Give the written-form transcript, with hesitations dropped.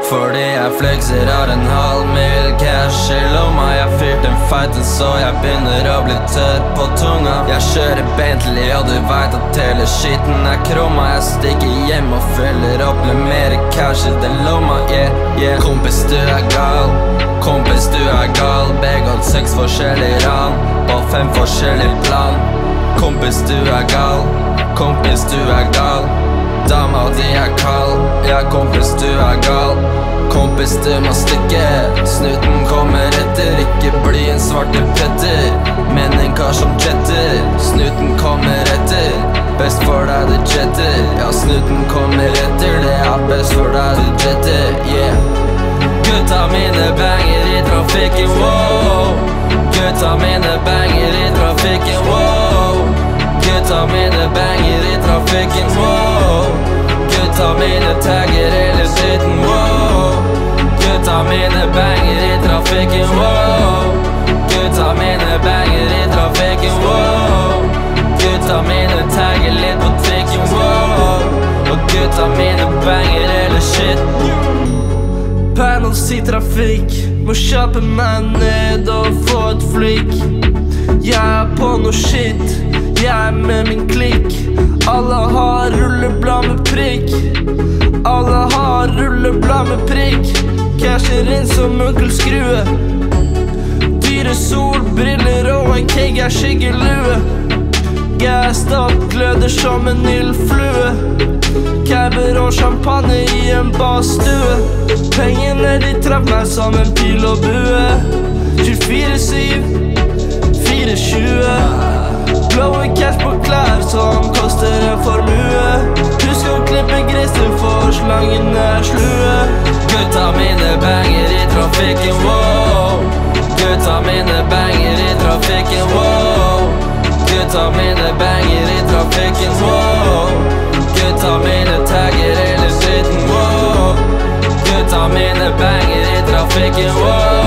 Fordi jeg flekser har en halv mil cash i lomma. Jeg fyrt en fighten så jeg begynner å bli tørr på tunga. Jeg kjører Bentley og du vet at hele skiten er krumma. Jeg stikker hjem og fyller opp med mer cash i den lomma. Yeah. Kompis, du er gal. Kompis, du er gal. Begått 6 forskjellige ran på 5 forskjellige plan. Kompis, du er gal. Kompis, du er gal. Dama di er kald. Ja, kompis, du er gal. Kompis, du må stikke. Snuten kommer etter. Ikke bli en svarte Petter, men en kar som jetter. Snuten kommer etter. Best for deg du jetter. Ja, snuten kommer etter. Det er best for deg du jetter. Yeah. Gutta mine banger i trafikken, wow. Gutta mine banger i trafikken, wow. Gutta mine banger i trafikken, wow. Gutta mine tagger hele skitten, wow. Gutta mine banger i trafikken, wow. Gutta mine banger i trafikken, wow. Gutta mine tagger litt på trikken, wow. Og gutta mine banger hele shit. Panels i trafikk, må kjappe meg ned og få et flikk. Jeg er på noe shit, jeg er med min klikk. Alle har rulleblad med prikk. Alle har rulleblad med prikk. Casher inn som onkel Skrue. Dyre solbriller og en kegg er skyggelue. Gassed up, gløder som en ildflue. Cabber og champagne i en badstue. Pengene de traff meg som en pil og bue. 24-7, 420. Blåe cash på klær som koster en formue. Husk å klippe grisen for slangen er slue. Gutta mine banger i trafikken, wow. Gutta mine banger i trafikken, wow. Gutta mine banger i trafikken, wow. Gutta mine tagger hele skitten, wow. Gutta mine banger i trafikken, wow.